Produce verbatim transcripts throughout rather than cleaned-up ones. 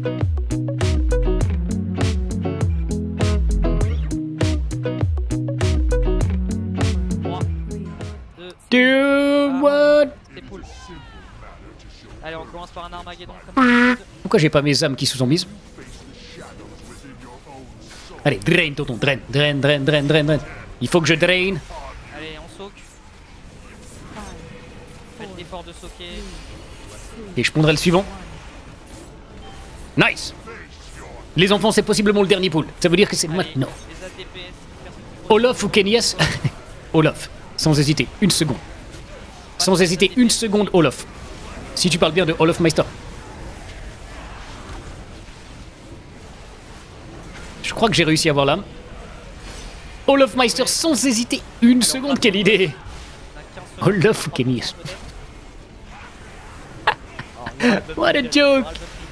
Two, what? C'est cool. Allez, on commence par un Armageddon comme ça. Pourquoi j'ai pas mes âmes qui se sont mises? Allez, drain, tonton, drain, drain, drain, drain, drain, drain. Il faut que je drain. Allez, on soak. Faites l'effort de soaker. Et je pondrai le suivant. Nice. Les enfants, c'est possiblement le dernier pool. Ça veut dire que c'est maintenant. Les A D P S. Olaf ou Kenyas? Olaf, sans hésiter, une seconde. Sans hésiter, une seconde, Olaf. Si tu parles bien de Olaf Meister. Je crois que j'ai réussi à avoir l'âme. Olaf Meister, sans hésiter, une seconde, quelle idée. Olaf ou Kenyas? What a joke.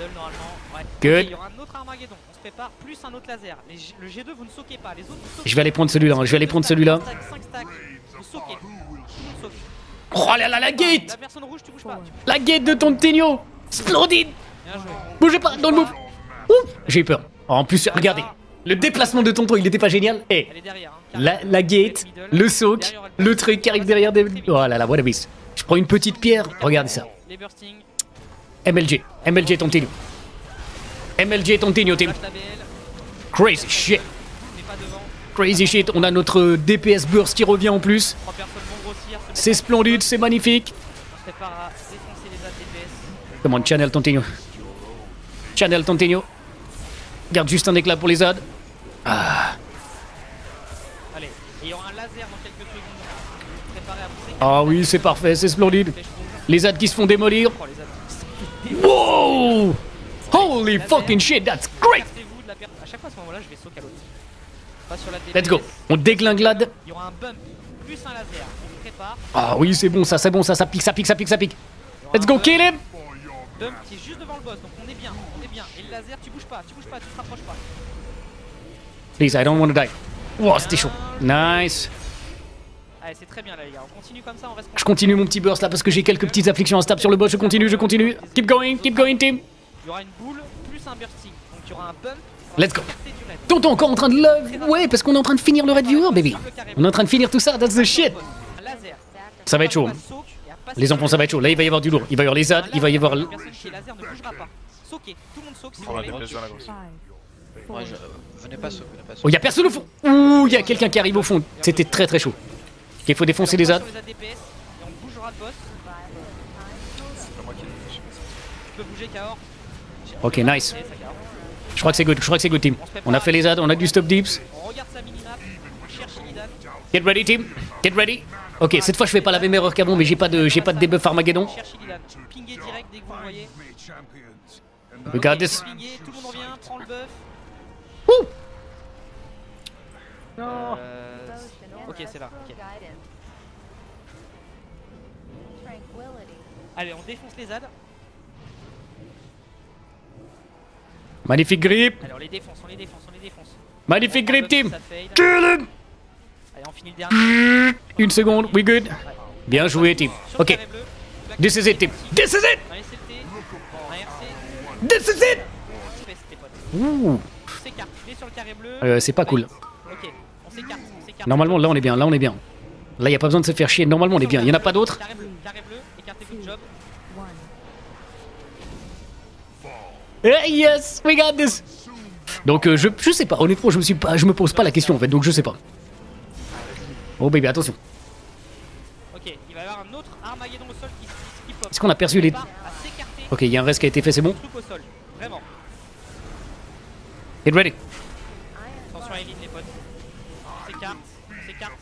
Good. Il y aura un autre Armageddon, on se prépare, plus un autre laser. Les G- le G deux, vous ne soquez pas, les autres vous soquez. Je vais aller prendre celui-là, hein. Je vais aller prendre celui-là. cinq stacks, vous soquez. Tout le monde soque. Oh là là, la La gate. personne rouge, tu bouges pas. Tu- La gate de Tontegno. Splendide. Bien joué. Bougez pas, dans le move. Ouh, j'ai eu peur. Oh, en plus, regardez. Le déplacement de Tonton, il était pas génial. Eh, Elle est derrière. Hein. la, la gate, le soak, le truc qui arrive derrière des... Oh là là, what a miss. Je prends une petite pierre. Regardez ça. Les bursting, M L G. M L G Tontegno. M L G Tontegno, team. flash la B L, Crazy shit. mais pas devant. Crazy shit. On a notre D P S burst qui revient en plus. Trois personnes vont grossir. se C'est mettre- splendide, c'est magnifique. On se prépare à défoncer les A D P S. Come on, Channel Tontegno. Channel Tontegno. Garde juste un éclat pour les A D. Ah. Allez, et il y aura un laser dans quelques secondes. Préparez à pousser. Ah oui, c'est parfait, c'est splendide. Les A D qui se font démolir. Oh, les A D. Wow! Holy fucking shit, that's great! Écartez-vous de la per- À chaque fois à ce moment-là, je vais sauter à l'autre. Pas sur la D P S. Let's go. On déglingue l'A D. Il y aura un bump plus un laser. On se prépare. Ah oui, c'est bon, ça, c'est bon, ça, ça pique, ça pique, ça pique, ça pique. Let's go, kill him! Bump qui est juste devant le boss, donc on est bien, on est bien. Et le laser, tu bouges pas, tu bouges pas, tu te rapproches pas. Please, I don't want to die. Wow, c'était chaud. Nice. Allez, c'est très bien là, les gars. On continue comme ça, on reste. Je continue mon petit burst là parce que j'ai quelques petites afflictions instables sur le boss. Je continue, je continue. Keep going, keep going, team. Il y aura une boule plus un bursting. Donc il y aura un bump. Let's go. C'est du raid. Tonton, encore en train de le... Ouais, parce qu'on est en train de finir le Red Viewer, baby. On est en train de finir tout ça, that's the shit. Un laser. Ça va être chaud. Les enfants, ça va être chaud. Là, il va y avoir du lourd. Il va y avoir les A D, il va y avoir... La personne qui est laser ne bougera pas. Soquez, tout le monde soque si vous On a voulez. des blessures à la grosse. Ouais, je... euh, venez pas sauter, venez pas Oh, sauter. y a personne au fond. Ouh, y a quelqu'un qui arrive au fond. C'était très très chaud. Ok, il faut défoncer les A D. Sur les A D P S et on bougera le boss. C'est moi qui l'ai. Tu peux bouger Kaor. Ok, nice. Et ça, Kaor. Je crois que c'est good, je crois que c'est good, team. On a fait les A D, on a du stop dips. On regarde sa minimap. On cherche Illidan. Get ready, team. Get ready. Ok, cette fois je fais pas la même erreur qu'avant, mais j'ai pas de, j'ai pas de debuff Armageddon. On cherche Illidan. Pingez direct dès que vous le voyez. We got this. Pingez, tout le monde revient, prend le buff. Wouh. Euh... Ok, c'est là. ok. Allez, on défonce les A D. Magnifique grip. Allez, on les défonce, on les défonce, on les défonce. Magnifique grip, team. Ça fade. Kill him. Allez, on finit le dernier. Une seconde, we good. Bien joué, team. Sur le Ok, carré bleu. this is it, team. This is it. On a S L T. On a R C. This is it. Space, tes potes. Ouh. On s'écarte. Je vais sur le carré bleu. Euh, c'est pas cool. Ok, on s'écarte, on s'écarte. Normalement, là on est bien, là on est bien. Là y a pas besoin de se faire chier. Normalement on est bien. Y en a pas d'autres. Carré bleu, carré bleu, écartez-vous de job. Hey, yes, we got this. Donc euh, je, je sais pas. Honnêtement, je me suis pas, je me pose pas la question en fait. Donc je sais pas. Oh baby, attention. Ok, il va y avoir un autre Armageddon au sol qui, qui, qui pop. Est-ce qu'on a perçu les... On prépare à s'écarter. Ok, il y a un reste qui a été fait, c'est bon. Truc au sol, vraiment. Get ready. Attention à Eileen, les potes. On s'écarte, on s'écarte.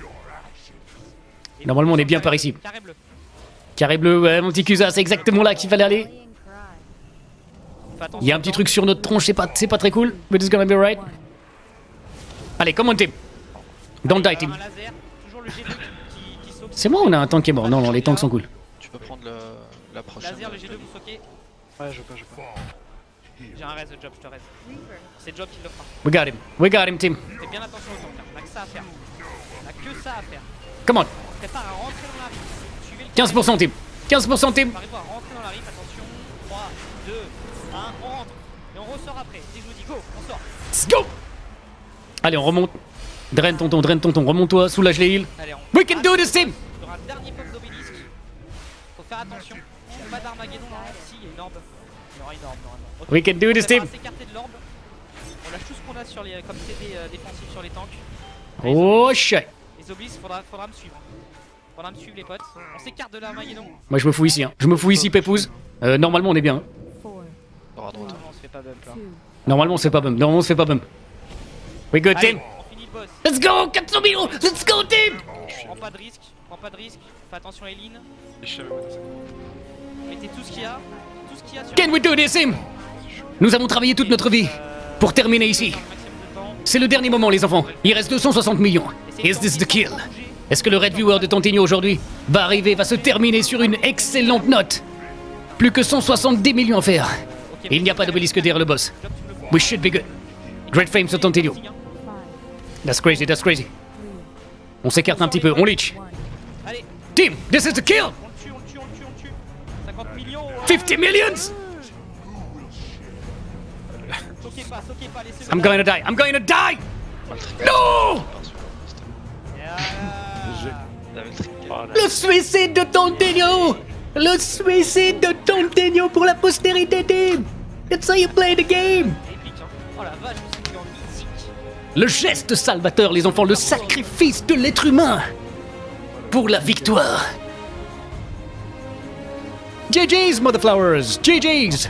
Et Normalement, on est bien carré- par ici. Carré bleu. Carré bleu, ouais, mon petit Cusa, c'est exactement là qu'il fallait aller. Fais attention Il y a un au petit temps. truc sur notre tronche, c'est pas, c'est pas très cool. But it's gonna be right. Allez, come on team. Don't die Il va y team. avoir un laser, toujours le G deux qui, qui saute. C'est moi ou on a un tank qui est mort? Non, non, les tanks sont cool. Tu peux prendre le... la prochaine. Laser, le G deux, vous soquez. Ouais, je peux, je peux. J'ai un raise de job, je te raise. C'est job qui le fera. We got him. We got him team. Fais bien attention au tank, hein. On a que ça à faire. On a que ça à faire. Come on. On prépare à rentrer dans la rive. Suivez le quinze pour cent team. quinze pour cent team. On arrive à rentrer dans la rive, attention. trois, deux, un, on rentre. on ressort après. Dès que je vous dis go, on sort. Let's go. Allez, on remonte. Draine tonton, draine tonton, remonte-toi, soulage les heals. Allez, on... We can do this team. Sur un dernier pop d'obélisque. Faut faire attention. Il n'y a pas d'Armageddon là. Si, il y a une orbe. Il y aura une orbe normalement. Okay. We can do this team. On va s'écarter de l'orbe. On lâche tout ce qu'on a sur les, comme C D euh, défensif sur les tanks. Oh shit. Les obélisques, faudra, faudra me suivre. Faudra me suivre les potes. On s'écarte de l'Armageddon. Moi je me fous ici, hein. Je me fous ici, Pépouze. Euh, normalement on est bien. Hein. Droit à droite. Non, on se fait pas bump là. Normalement on se fait pas bump. Normalement on se fait pas bump. We good Allez, team. on finit le boss. Let's go, quatre cents millions. Let's go team. Prends pas de risque, prends pas de risque. Fais attention à Eileen. Les chiens me menacent. Mettez tout ce qu'il y a. Tout ce qu'il y a sur Can we do this team? Nous avons travaillé toute notre vie pour terminer ici. C'est le dernier moment les enfants. Il reste deux cent soixante millions. Is this the kill? Est-ce que le Red Viewer de Tantegno aujourd'hui va arriver, va se terminer sur une excellente note? Plus que cent soixante-dix millions à faire. Il n'y a pas d'obélisque derrière le boss. We should be good. Great Flame sur Tantegno. That's crazy, that's crazy. On s'écarte un petit peu, on leech. Allez, Team, this is the kill! on le tue, on le tue, on le tue, on le tue. cinquante millions. fifty millions! Soquez pas, soquez pas, laissez-le. I'm going to die, I'm going to die! No! Le suicide de Tantegno! Le suicide de Tantegno pour la postérité, team! That's how you play the game! Épique, hein. Oh la vache, c'est en mythique. Le geste salvateur, les enfants, le sacrifice de l'être humain pour la victoire. G G's, Motherflowers! G G's!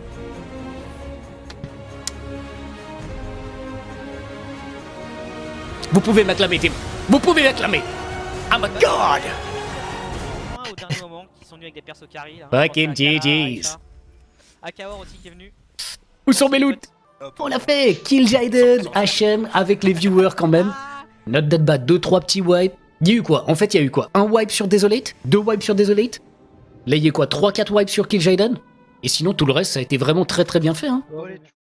Vous pouvez m'acclamer, team. Vous pouvez m'acclamer. I'm a god! Au dernier moment, qui sont venus avec des persos carry. Là. Fucking G G's. Akawar aussi qui est venu. Où sont mes loots? On l'a fait! Kill Jaden, H M avec les viewers quand même. Not that bad, deux trois petits wipes. Il y a eu quoi? En fait, il y a eu quoi? Un wipe sur Desolate? Deux wipes sur Desolate? Là, il y a quoi? trois quatre wipes sur Kill Jaden? Et sinon, tout le reste, ça a été vraiment très très bien fait, hein.